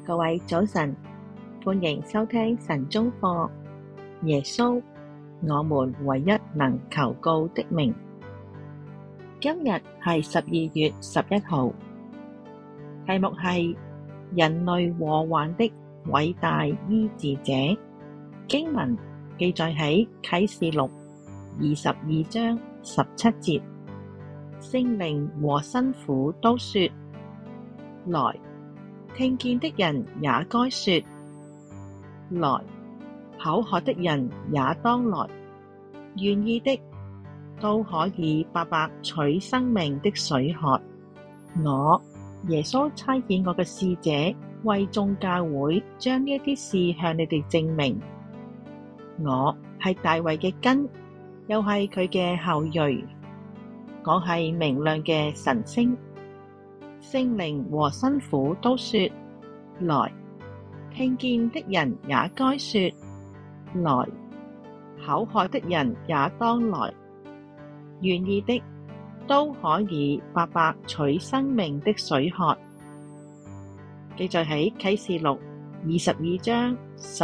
各位早晨，歡迎收聽晨鐘課。耶穌，我們唯一能求告的名。今日係12月11號，題目係人類禍患的偉大醫治者。經文記載喺啟示錄22章17節，聖靈和新婦都說：來！聽見的人也該說：來！口渴的人也當來，願意的都可以白白取生命的水喝。我，耶穌差遣我嘅使者，為眾教會將呢一啲事向你哋證明。我係大衛嘅根，又係佢嘅後裔。我係明亮嘅晨星。聖靈和新婦都說：來！聽見的人也該說：來！口渴的人也當來，願意的都可以白白取生命的水喝。記載喺啟示錄22章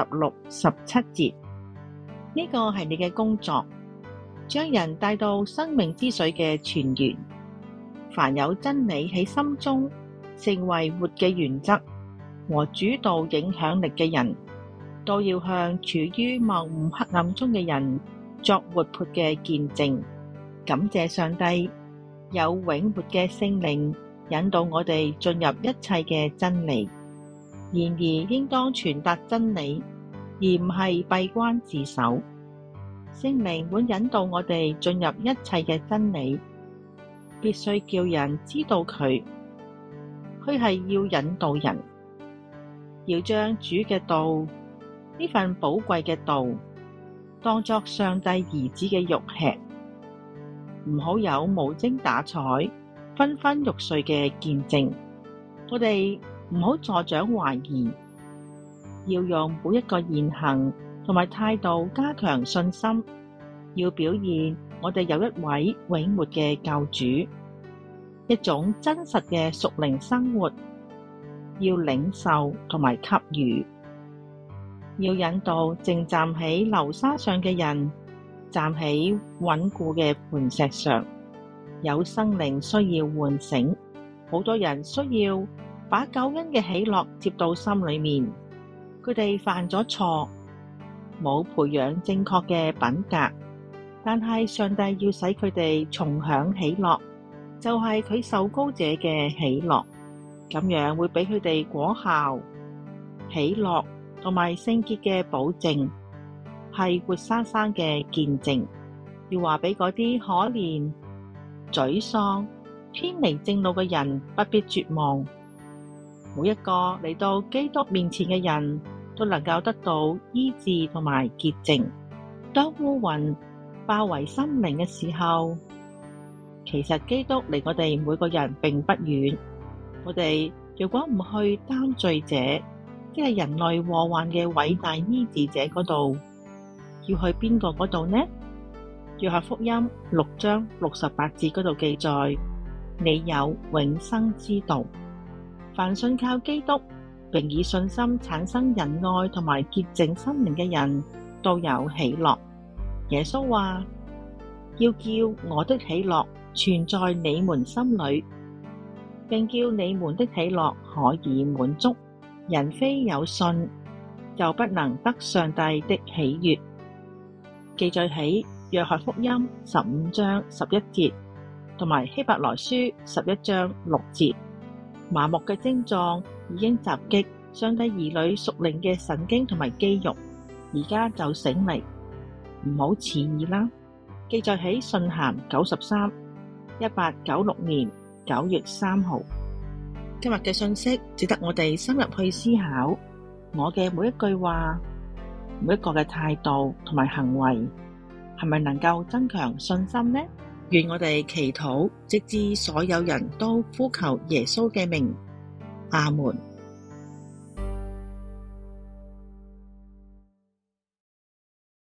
16、17節。呢個係你嘅工作，將人帶到生命之水嘅泉源。凡有真理喺心中，成為活嘅原則和主導影響力嘅人，都要向處於謬誤黑暗中嘅人作活潑嘅見證。感謝上帝，有永活嘅聖靈引導我哋進入一切嘅真理。然而，應當傳達真理，而唔係閉關自守。聖靈會引導我哋進入一切嘅真理，必須叫人知道佢係要引導人，要將主嘅道，呢份寶貴嘅道，當作上帝兒子嘅肉吃，唔好有無精打采、昏昏欲睡嘅見證。我哋唔好助長懷疑，要用每一個言行同埋態度加強信心，要表現我哋有一位永活嘅救主，一種真實嘅屬靈生活，要領受同埋給予，要引導正站喺流沙上嘅人站喺穩固嘅磐石上。有生靈需要喚醒，好多人需要把救恩嘅喜樂接到心裏面。佢哋犯咗錯，冇培養正確嘅品格，但係上帝要使佢哋重享喜樂，就係佢受膏者嘅喜樂，咁樣會俾佢哋果效、喜樂同埋聖潔嘅保證，係活生生嘅見證。要話俾嗰啲可憐、沮喪、偏離正路嘅人不必絕望。每一個嚟到基督面前嘅人都能夠得到醫治同埋潔淨。當烏雲包圍心靈嘅時候，其實基督離我哋每個人並不遠。我哋如果唔去擔罪者，即係人類禍患嘅偉大醫治者嗰度，要去邊個嗰度呢？約翰福音6章68節嗰度記載：你有永生之道。凡信靠基督並以信心產生仁愛同埋潔淨心靈嘅人，都有喜樂。耶穌話：要叫我的喜樂存在你們心裏，並叫你們的喜樂可以滿足。人非有信，就不能得上帝的喜悅。記載喺約翰福音15章11節，同埋希伯來書11章6節。麻木嘅症狀已經襲擊上帝兒女屬靈嘅神經同埋肌肉，而家就醒嚟，唔好遲疑啦。記載喺信函93 1896年9月3號。今日嘅信息值得我哋深入去思考。我嘅每一句話、每一個嘅態度同埋行為，係咪能夠增強信心呢？願我哋祈禱，直至所有人都呼求耶穌嘅名。阿門。